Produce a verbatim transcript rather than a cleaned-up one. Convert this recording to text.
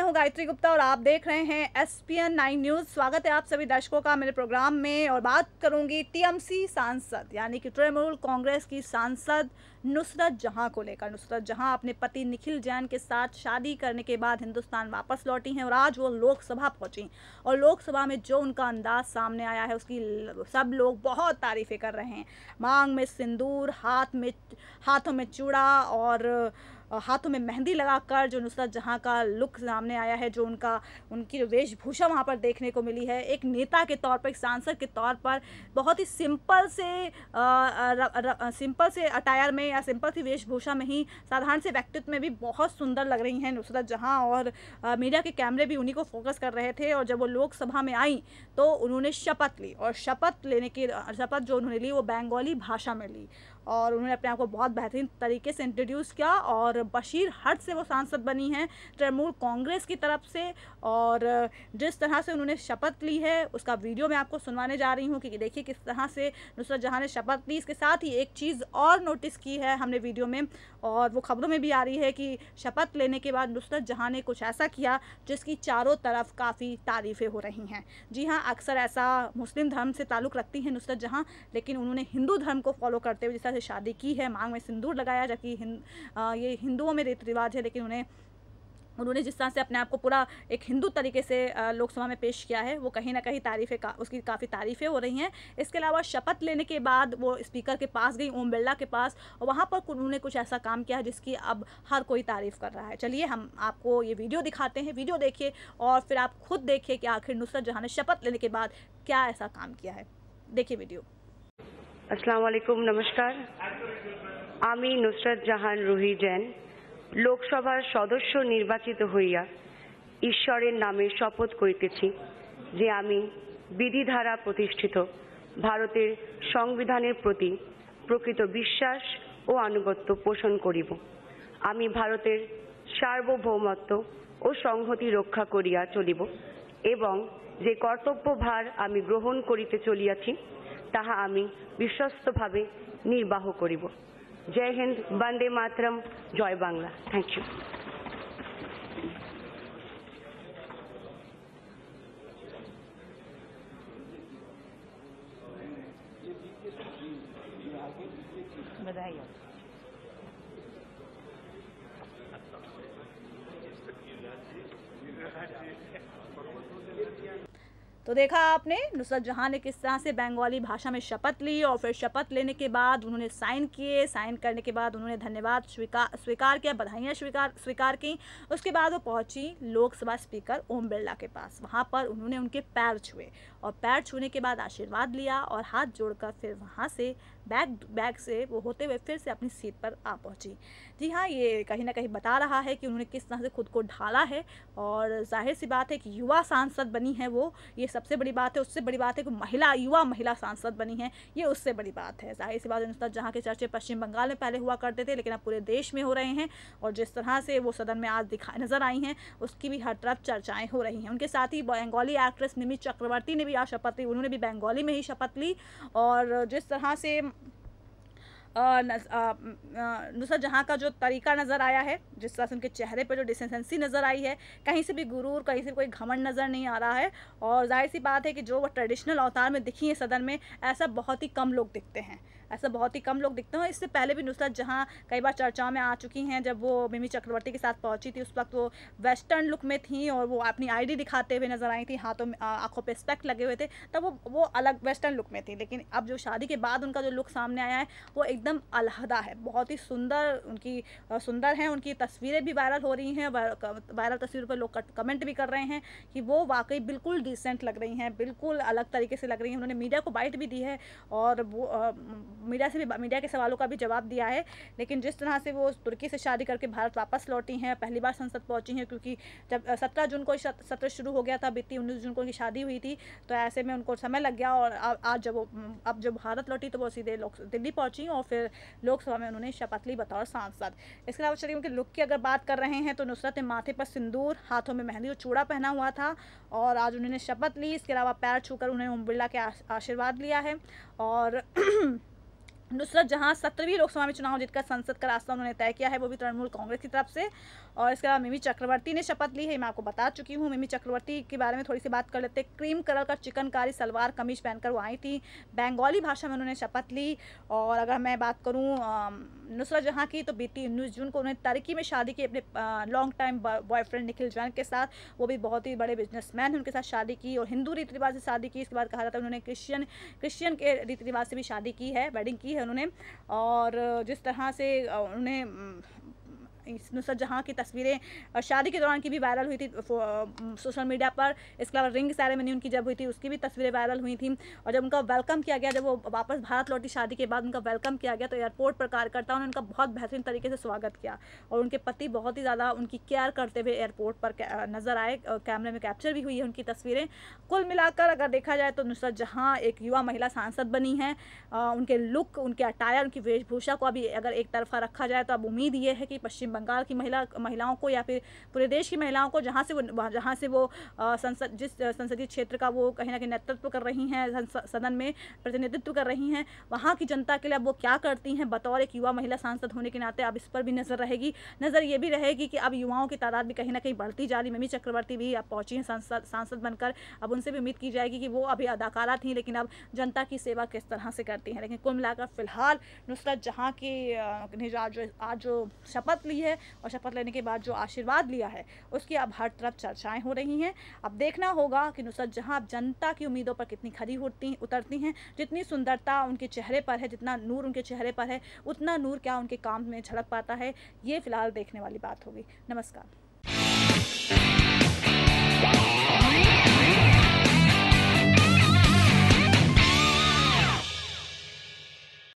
हूं गायत्री गुप्ता और आप देख रहे हैं S P N nine news. स्वागत है आप सभी दर्शकों का मेरे प्रोग्राम में। और बात करूंगी टी एम सी सांसद यानी कि तृणमूल कांग्रेस की सांसद नुसरत जहां को लेकर। नुसरत जहां अपने पति निखिल जैन के साथ शादी करने के बाद हिंदुस्तान वापस लौटी हैं और आज वो लोकसभा पहुंची और लोकसभा में जो उनका अंदाज सामने आया है उसकी सब लोग बहुत तारीफें कर रहे हैं। मांग में सिंदूर, हाथ में हाथों में चूड़ा और हाथों में मेहंदी लगाकर जो नुसरत जहां का लुक सामने आया है, जो उनका उनकी जो वेशभूषा वहां पर देखने को मिली है, एक नेता के तौर पर, एक सांसद के तौर पर बहुत ही सिंपल से आ, र, र, सिंपल से अटायर में या सिंपल सी वेशभूषा में ही, साधारण से व्यक्तित्व में भी बहुत सुंदर लग रही हैं नुसरत जहां। और आ, मीडिया के कैमरे भी उन्हीं को फोकस कर रहे थे। और जब वो लोकसभा में आई तो उन्होंने शपथ ली और शपथ लेने की शपथ जो उन्होंने ली वो बंगाली भाषा में ली और उन्होंने अपने आप को बहुत बेहतरीन तरीके से इंट्रोड्यूस किया। और बशीरहाट से वो सांसद बनी हैं तृणमूल कांग्रेस की तरफ से। और जिस तरह से उन्होंने शपथ ली है उसका वीडियो मैं आपको सुनवाने जा रही हूँ कि देखिए किस तरह से नुसरत जहां ने शपथ ली। इसके साथ ही एक चीज़ और नोटिस की है हमने वीडियो में और वो खबरों में भी आ रही है कि शपथ लेने के बाद नुसरत जहां ने कुछ ऐसा किया जिसकी चारों तरफ काफ़ी तारीफ़ें हो रही हैं। जी हाँ, अक्सर ऐसा मुस्लिम धर्म से ताल्लुक़ रखती हैं नुसरत जहां, लेकिन उन्होंने हिंदू धर्म को फॉलो करते हुए से शादी की है। मांग में सिंदूर लगाया, जबकि हिंद ये हिंदुओं में रीति रिवाज है, लेकिन उन्हें उन्होंने जिस तरह से अपने आप को पूरा एक हिंदू तरीके से लोकसभा में पेश किया है वो कहीं ना कहीं तारीफ़ें का उसकी काफ़ी तारीफ़ें हो रही हैं। इसके अलावा शपथ लेने के बाद वो स्पीकर के पास गई, ओम बिरला के पास, और वहाँ पर उन्होंने कुछ ऐसा काम किया है जिसकी अब हर कोई तारीफ़ कर रहा है। चलिए हम आपको ये वीडियो दिखाते हैं, वीडियो देखिए और फिर आप खुद देखिए कि आखिर नुसरत जहां ने शपथ लेने के बाद क्या ऐसा काम किया है। देखिए वीडियो। আসসালামু আলাইকুম, নমস্কার। আমি নুসরত জাহান রুহি জैन লোকসভার সদস্য নির্বাচিত হইয়া ঈশ্বরের নামে শপথ করিতেছি যে আমি বিধিধারা প্রতিষ্ঠিত ভারতের সংবিধানের প্রতি প্রকৃত বিশ্বাস ও আনুগত্য পোষণ করিব। আমি ভারতের সার্বভৌমত্ব ও সংহতি রক্ষা করিয়া চলিব এবং যে কর্তব্যভার আমি গ্রহণ করিতে চলিয়াছি তাহা আমি বিশ্বস্তভাবে নির্বাহ করিব। জয় হিন্দ, বন্দে মাতরম, জয় বাংলা। Thank you. बधाई। तो देखा आपने नुसरत जहां ने किस तरह से बंगाली भाषा में शपथ ली और फिर शपथ लेने के बाद उन्होंने साइन किए। साइन करने के बाद उन्होंने धन्यवाद स्वीकार स्वीकार किया, बधाइयाँ स्वीकार स्वीकार की। उसके बाद वो पहुंची लोकसभा स्पीकर ओम बिरला के पास। वहां पर उन्होंने उनके पैर छुए और पैर छूने के बाद आशीर्वाद लिया और हाथ जोड़कर फिर वहां से बैग बैग से वो होते हुए फिर से अपनी सीट पर आ पहुंची। जी हाँ, ये कहीं ना कहीं बता रहा है कि उन्होंने किस तरह से खुद को ढाला है। और जाहिर सी बात है कि युवा सांसद बनी है वो, ये सबसे बड़ी बात है। उससे बड़ी बात है कि महिला युवा महिला सांसद बनी है, ये उससे बड़ी बात है। जाहिर सी बात है नुसरत जहां के चर्चे पश्चिम बंगाल में पहले हुआ करते थे लेकिन अब पूरे देश में हो रहे हैं। और जिस तरह से वो सदन में आज दिखा नजर आई हैं उसकी भी हर तरफ चर्चाएं हो रही हैं। उनके साथ ही बंगाली एक्ट्रेस मिमी चक्रवर्ती ने भी आज शपथ ली, उन्होंने भी बंगाली में ही शपथ ली। और जिस तरह से नुसरत जहां का जो तरीका नज़र आया है, जिस तरह से उनके चेहरे पर जो डिसेंसेंसी नज़र आई है, कहीं से भी गुरूर, कहीं से कोई घमंड नज़र नहीं आ रहा है। और जाहिर सी बात है कि जो वो ट्रेडिशनल अवतार में दिखी है सदन में, ऐसा बहुत ही कम लोग दिखते हैं, ऐसा बहुत ही कम लोग दिखते हैं। इससे पहले भी नुसरत जहां कई बार चर्चाओं में आ चुकी हैं। जब वो मिमी चक्रवर्ती के साथ पहुंची थी उस वक्त वो वेस्टर्न लुक में थी और वो अपनी आईडी दिखाते हुए नजर आई थी, हाथों में आंखों पे स्पेक्ट लगे हुए थे, तब वो वो अलग वेस्टर्न लुक में थी। लेकिन अब जो शादी के बाद उनका जो लुक सामने आया है वो एकदम अलहदा है, बहुत ही सुंदर उनकी सुंदर हैं। उनकी तस्वीरें भी वायरल हो रही हैं, वायरल तस्वीरों पर लोग कमेंट भी कर रहे हैं कि वो वाकई बिल्कुल डिसेंट लग रही हैं, बिल्कुल अलग तरीके से लग रही हैं। उन्होंने मीडिया को बाइट भी दी है और वो मीडिया से भी मीडिया के सवालों का भी जवाब दिया है। लेकिन जिस तरह से वो तुर्की से शादी करके भारत वापस लौटी हैं, पहली बार संसद पहुंची हैं, क्योंकि जब सत्रह जून को सत्र शुरू हो गया था, बीती उन्नीस जून को उनकी शादी हुई थी, तो ऐसे में उनको समय लग गया। और आज जब वो अब जब भारत लौटी तो वो सीधे दिल्ली पहुंची और फिर लोकसभा में उन्होंने शपथ ली बतौर सांसद। इसके अलावा चलिए उनके लुक की अगर बात कर रहे हैं तो नुसरत ने माथे पर सिंदूर, हाथों में मेहंदी और चूड़ा पहना हुआ था और आज उन्होंने शपथ ली। इसके अलावा पैर छूकर उन्होंने ओम बिरला के आशीर्वाद लिया है। और नुसरत जहां सत्रहवीं लोकसभा में चुनाव जीतकर संसद का रास्ता उन्होंने तय किया है, वो भी तृणमूल कांग्रेस की तरफ से। और इसके अलावा मिमी चक्रवर्ती ने शपथ ली है, मैं आपको बता चुकी हूँ। मिमी चक्रवर्ती के बारे में थोड़ी सी बात कर लेते हैं। क्रीम कलर का चिकनकारी सलवार कमीज पहनकर वो आई थी, बंगाली भाषा में उन्होंने शपथ ली। और अगर मैं बात करूँ नुसरत जहां की, तो बीती उन्नीस जून को उन्होंने टर्की में शादी की अपने long time boyfriend Nikhil Jain के साथ। वो भी बहुत ही बड़े बिजनेसमैन हैं, उनके साथ शादी की और हिंदू रीति रिवाज से शादी की। इसके बाद कहा जाता है उन्होंने क्रिश्चियन क्रिश्चियन के रीति रिवाज से भी शादी की है, वेडिंग की है उन्होंने। और जिस तरह से उन्हें नुसरत जहां की तस्वीरें शादी के दौरान की भी वायरल हुई थी सोशल मीडिया पर। इसके अलावा रिंग सेरेमनी उनकी जब हुई थी उसकी भी तस्वीरें वायरल हुई थी। और जब उनका वेलकम किया गया, जब वो वापस भारत लौटी शादी के बाद, उनका वेलकम किया गया तो एयरपोर्ट पर कार्यकर्ताओं ने उनका बहुत बेहतरीन तरीके से स्वागत किया। और उनके पति बहुत ही ज़्यादा उनकी केयर करते हुए एयरपोर्ट पर नजर आए, कैमरे में कैप्चर भी हुई है उनकी तस्वीरें। कुल मिलाकर अगर देखा जाए तो नुसरत जहां एक युवा महिला सांसद बनी हैं। उनके लुक, उनके अटायर, उनकी वेशभूषा को अभी अगर एक तरफा रखा जाए तो अब उम्मीद ये है कि पश्चिम बंगाल की महिला महिलाओं को या फिर पूरे देश की महिलाओं को, जहाँ से वो जहाँ से वो संसद जिस संसदीय क्षेत्र का वो कहीं ना कहीं नेतृत्व कर रही हैं, सदन में प्रतिनिधित्व कर रही हैं, वहाँ की जनता के लिए अब वो क्या करती हैं बतौर एक युवा महिला सांसद होने के नाते, अब इस पर भी नज़र रहेगी। नज़र ये भी रहेगी कि अब युवाओं की तादाद भी कहीं ना कहीं बढ़ती जा रही। मिमी चक्रवर्ती भी अब पहुँची हैं सांसद सांसद बनकर। अब उनसे भी उम्मीद की जाएगी कि वो अभी अदाकारा थी, लेकिन अब जनता की सेवा किस तरह से करती हैं। लेकिन कुल मिलाकर फिलहाल नुसरत जहाँ की ने आज आज जो शपथ ली है और शपथ लेने के बाद जो आशीर्वाद लिया है, उसकी अब हर तरफ चर्चाएं हो रही हैं। अब देखना होगा कि नुसरत जहां अब जनता की उम्मीदों पर कितनी खरी होती उतरती हैं। जितनी सुंदरता उनके चेहरे पर है, जितना नूर उनके चेहरे पर है, उतना नूर क्या उनके काम में झलक पाता है, ये फिलहाल देखने वाली बात होगी। नमस्कार।